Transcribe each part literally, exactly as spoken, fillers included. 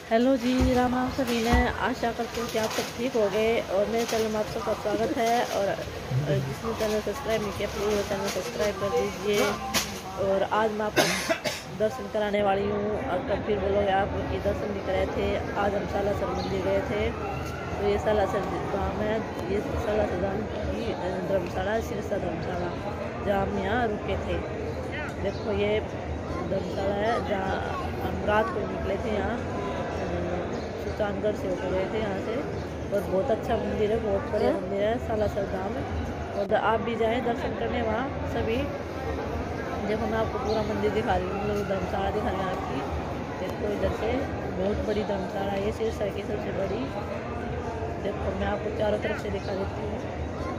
Hello जी, राम राम सभी ने। आशा करती हूँ कि आप सब ठीक हो गए और मेरे चैनल में आप सबका स्वागत है। और जिसने चैनल सब्सक्राइब नहीं किया प्लीज़ वो चैनल सब्सक्राइब कर दीजिए। और आज मैं आपको दर्शन कराने वाली हूँ। अगर फिर बोलोगे आप कि दर्शन नहीं कराए थे। आज हम सालासर मंदिर गए थे। तो ये सालासर धाम है, ये सालासर धाम की धर्मशाला सिरसा धर्मशाला जहाँ हम यहाँ रुके थे। देखो ये धर्मशाला है जहाँ हम रात को निकले थे। यहाँ सुल्तानगढ़ से होकर गए थे यहाँ से। और बहुत अच्छा मंदिर है, बहुत बड़ा मंदिर है सालासर धाम। और आप भी जाएं दर्शन करने वहाँ सभी। देखो मैं आपको पूरा मंदिर दिखा रही हूँ, मतलब धर्मशाला दिखा रही हूँ आपकी। देखो इधर से बहुत बड़ी धर्मशाला है, ये सिरसा की सबसे बड़ी। देखो मैं आपको चारों तरफ से दिखा देती हूँ।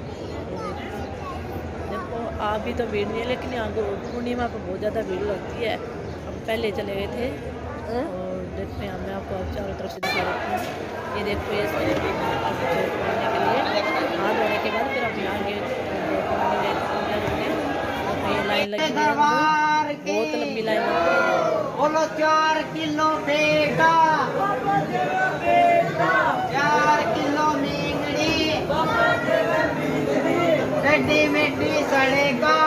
देखो आप भी तो भीड़ नहीं है, लेकिन यहाँ पूर्णिमा पर बहुत ज़्यादा भीड़ लगती है। हम पहले चले गए थे। और देखो यहाँ मैं आपको चारों तरफ से दिखा देती हूँ। ये देखो ये करने के लिए हाथ धोने के बाद फिर हम यहाँ आगे ये लाइन लगी है, बहुत लंबी लाइन लगी है। बोलो चार किलो बेटा, चार किलो मींगड़ी, गड्डी मिट्टी सड़ेगा,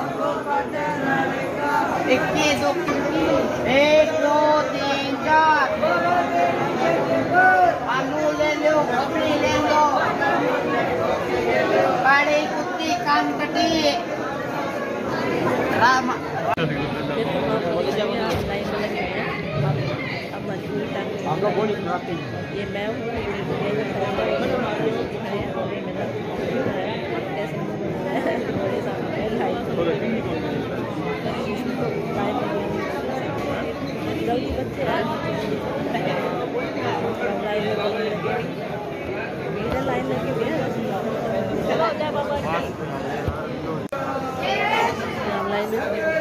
इक्कीस दो एक दो तीन चार, आलू ले लो, कपड़ी ले लो, बड़ी कुत्ती कान कटी राम। हम लोग बोली ये मैं हूँ, जल्दी बच्चे लाइन लगी हुई है। लाइन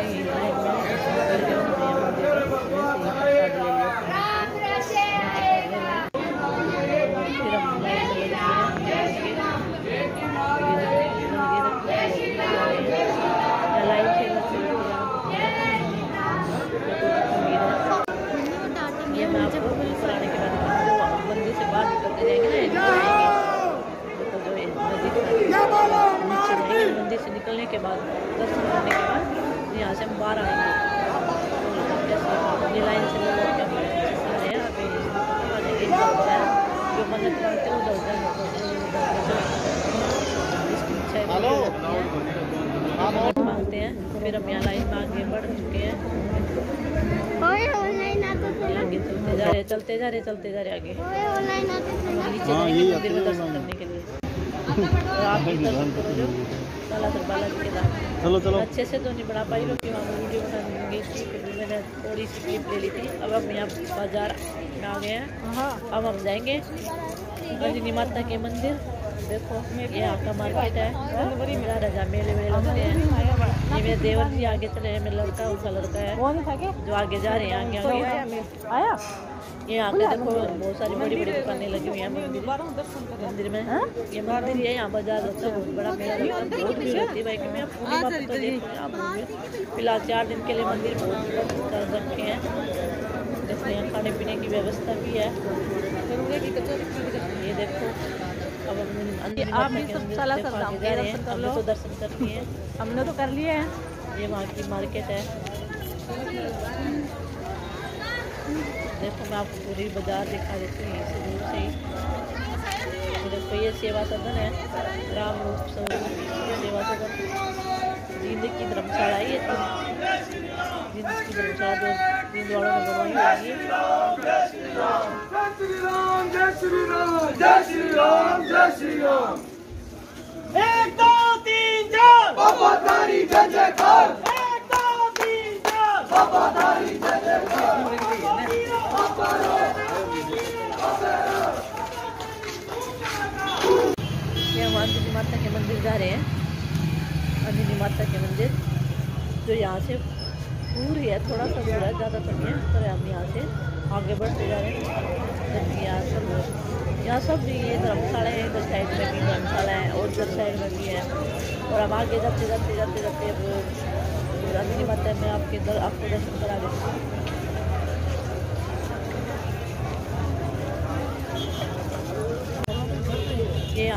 मंदिर से निकलने के बाद दर्शन करने के बाद यहाँ से हम बाहर आएंगे। ये लाइन से लोग जो मन्नत मांगते हैं उधर मांगते हैं। फिर हम यहाँ लाइन में आगे बढ़ चुके हैं। आगे चलते जा रहे चलते जा रहे चलते जा रहे आगे नीचे मंदिर में दर्शन करने के लिए। और आप भी दर्शन करो जो सालासर बालाजी के धाम। चलो चलो अच्छे से तो नहीं बना पाई क्योंकि वहाँ वीडियो बनाने गई थी, फिर मैंने थोड़ी सी क्लिप ले ली थी। अब हम यहाँ बाजार में आ गए हैं। अब हम जाएंगे अंजनी माता के मंदिर। देखो ये यहाँ का मार्केट है, मेरा राजा मेले वेले लगते हैं। ये मेरे देवर जी आगे चले हैं, मेरा लड़का उसका लड़का है जो आगे जा रहे हैं। आगे आगे आया ये यहाँ पे देखो बहुत सारी बड़ी बड़ी दुकानें लगी हुई हैं मंदिर मंदिर में। ये मंदिर है, यहाँ बाजार लगता है, बहुत बड़ा मेला लगता है, बहुत भीड़ होती है भाई। कि मैं पूर्णिमा पर तो देखूँ आप फिलहाल चार दिन के लिए मंदिर बहुत कर रखे हैं। जैसे यहाँ खाने पीने की व्यवस्था भी है। ये देखो अब हम आप भी सब सालासर धाम के दर्शन कर लो। तो दर्शन कर लिए हमने तो कर लिए हैं। ये वहाँ की मार्केट है। देखो मैं आपको पूरी बाजार दिखा देती हूँ से दूर से ही। देखो ये सेवा सदन है, राम रूप सेवा सदन जींद की धर्मशाला है। ये जींद की धर्मशाला जो जींद वालों ने बनवाई है। जय श्री राम जय श्री राम जय श्री राम। एक दो तीन चार बाबा तारी जय जयकार, एक दो तीन चार बाबा तारी जय जयकार। ये हम अंजनी माता के मंदिर जा रहे हैं। अंजनी माता के मंदिर जो यहाँ से दूर ही है, थोड़ा सा दूर है, ज़्यादा तो नहीं है, पर हम यहाँ से आगे बढ़ते जा रहे हैं। जबकि यहाँ सब यहाँ सब भी ये धर्मशाला है, इधर साइड में भी धर्मशाला है और उधर साइड में भी है। और हम आगे जाते जाते जाते जाते अंजनी माता में आपके दर, आपको दर्शन करा देते हैं।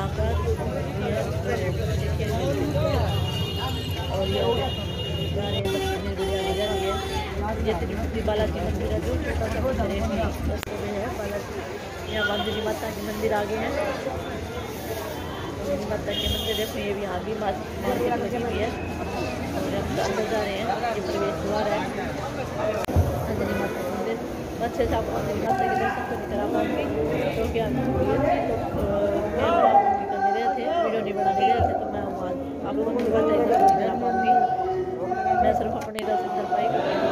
यहाँ का और ये ये तिरुपति बालाजी मंदिर है जो छोटा सा मंदिर है रास्ते में है बालाजी। यहाँ वांगनी माता के मंदिर आगे हैं। वांगनी माता के मंदिर देखो ये भी यहाँ भी मार्केट लगी हुई है और हम अंदर जा रहे हैं। ये प्रवेश द्वार है वांगनी माता के मंदिर। अच्छे से आपको वांगनी माता के दर्शन तो नहीं करा पाऊँगी क्योंकि आप करने रहे थे वीडियो नहीं बनाने रहे थे तो मैं वहाँ आप लोगों को नहीं करा पाऊँगी। मैं सिर्फ अपने दर्शन कर पाई।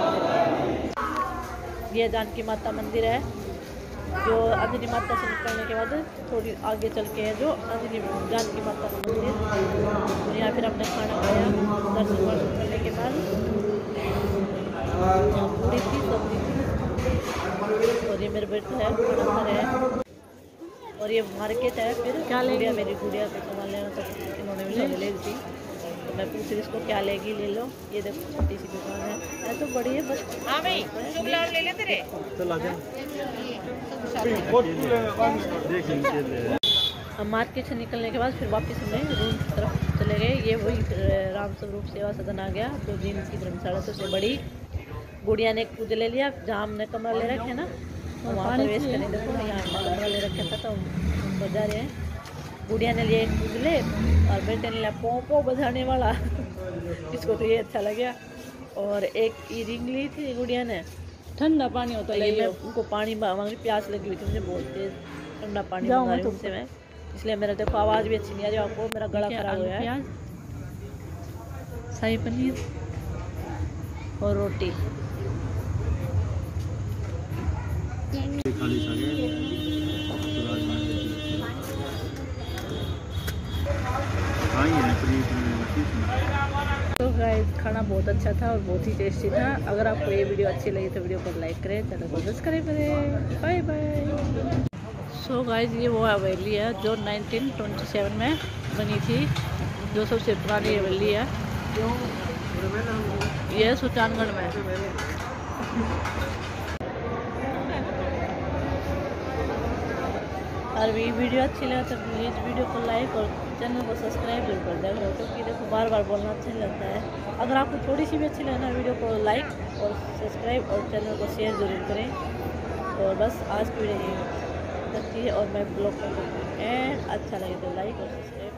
ये जानकी माता मंदिर है जो अंजनी माता से निकलने के बाद थोड़ी आगे चल के है जो अंजनी जानकी माता का मंदिर। और यहाँ फिर हमने खाना खाया दर्शन वर्शन करने के बाद। पूरी थी सब्जी थी और ये मेरे बेटा है खाना खा रहे हैं। और ये मार्केट है फिर क्या गुड़िया मेरी गुड़िया को सामान लेना तो इन्होंने भी ले ली थी तो मैं पूछ रही इसको क्या लेगी ले लो। ये देखो छोटी सी दुकान है है तो बड़ी है बस। हाँ भाई ले लेते रे चल आ जा। हम मार्केट से निकलने के बाद फिर वापस हमें रूम की तरफ चले गए। ये वही राम स्वरूप सेवा सदन आ गया जो दिन की धर्मशाला सबसे बड़ी। गुड़िया ने एक पूजा ले लिया जहाँ हमने कमरा ले रखे ना तो वहाँ प्रवेश करें। देखो यहाँ हमने कमरा ले रखा था तो हम बजा रहे हैं। गुड़िया ने लिया एक पूजले और बेटे ने लिया पों पों बजाने वाला इसको तो ये अच्छा लगा। और एक ई रिंग ली थी गुड़िया ने ठंडा पानी होता है। मैं उनको पानी मांगी प्यास लगी हुई थी मुझे बहुत तेज ठंडा पानी मंगा रही हूँ उनसे मैं इसलिए मेरा देखो आवाज़ भी अच्छी नहीं आ रही आपको मेरा गला खराब हुआ है। शाही पनीर और रोटी तो गाइस खाना बहुत अच्छा था और बहुत ही टेस्टी था। अगर आपको ये वीडियो अच्छी लगी तो वीडियो को लाइक करें चैनल को सब्सक्राइब करें। Bye bye. सो गाइस ये वो हवेली है जो नाइनटीन ट्वेंटी सेवन में बनी थी जो सबसे पुरानी हवेली है। ये सुल्तानगढ़ में। और भी वीडियो अच्छी लगा तो प्लीज़ वीडियो को लाइक और चैनल को सब्सक्राइब जरूर कर दिया करो क्योंकि देखो बार बार बोलना अच्छा नहीं लगता है। अगर आपको थोड़ी सी भी अच्छी लगे ना वीडियो को लाइक और सब्सक्राइब और चैनल को शेयर ज़रूर करें। और बस आज की वीडियो यही लगती है और मैं ब्लॉग को एंड अच्छा लगे तो लाइक और सब्सक्राइब